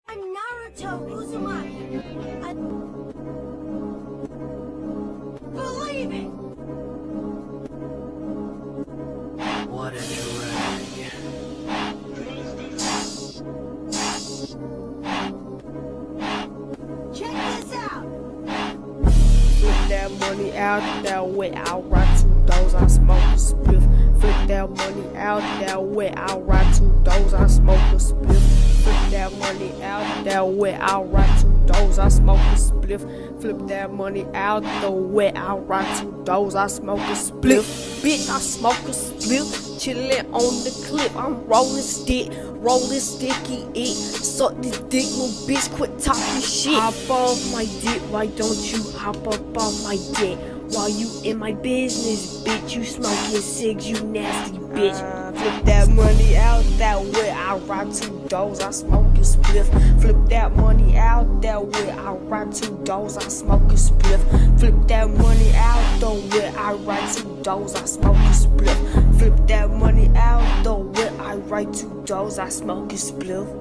I'm Naruto Uzumaki. I believe it. What a drag. Check this out. Flip that money out that way, I'll ride 2 doors, I smoke a spliff. Flip that money out that way, I'll ride 2 doors, I smoke a spliff. Flip that money out that way, I'll ride 2 doors, I smoke a spliff. Flip that money out the way, I'll ride 2 doors, I smoke a spliff. Bitch, I smoke a spliff. Chillin' on the clip, I'm rolling sticky it. Suck this dick, little bitch, quit talking shit. Hop off my dick, why don't you hop up on my dick? While you in my business, bitch, you smoking cigs, you nasty bitch. Flip that money out that way, I ride 2 doors, I smoke a spliff. Flip that money out that way, I ride 2 doors, I smoke a spliff. Flip that money out the way, I ride 2 doors, I smoke a spliff. Flip that money out the way, I ride 2 doors, I smoke a spliff.